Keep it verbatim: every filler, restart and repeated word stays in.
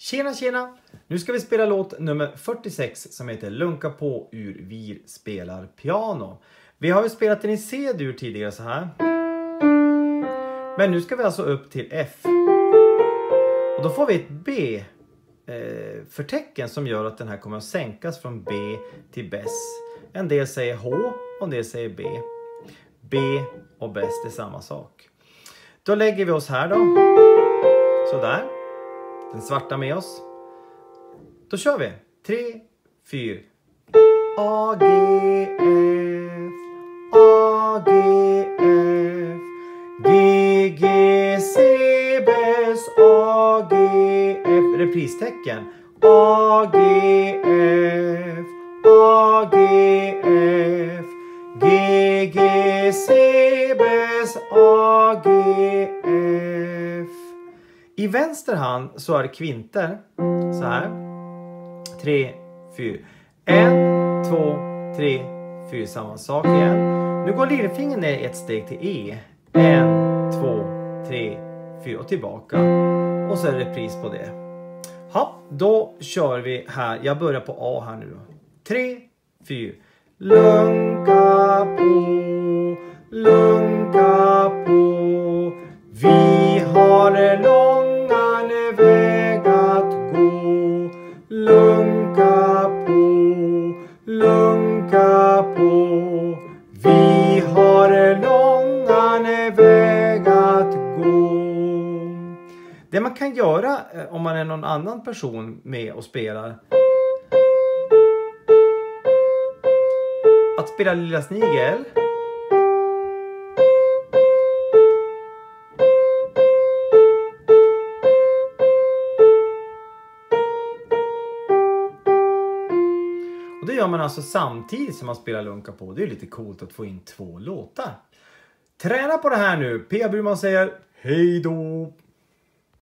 Tjena tjena! Nu ska vi spela låt nummer fyrtiosex som heter Lunka på ur Wir spelar piano. Vi har ju spelat den i C-dur tidigare så här. Men nu ska vi alltså upp till F. Och då får vi ett B eh, förtecken som gör att den här kommer att sänkas från B till bess. En del säger H och en del säger B. B och bess är samma sak. Då lägger vi oss här då. Sådär. Den svarta med oss. Då kör vi. tre, fyra. A, G, F. A, G, F. G, G, C, bess. A, G, F. Repristecken. A, G, F. A, G, F. G, G, C, bess. A, G, F. I vänster hand så är det kvinter. Så här. tre, fyra. ett, två, tre, fyra. Samma sak igen. Nu går lillfingret ner ett steg till E. ett, två, tre, fyra och tillbaka. Och så är det repris på det. Ja, då kör vi här. Jag börjar på A här nu då. tre, fyra. Lunka på, lunka på. Vi har långa väg att gå. Lunka på, lunka på. Vi har långa väg att gå. Det man kan göra om man är någon annan person med och spelar. Att spela Lilla Snigel. Och det gör man alltså samtidigt som man spelar Lunka på. Det är lite coolt att få in två låtar. Träna på det här nu. P A Burman säger hej då!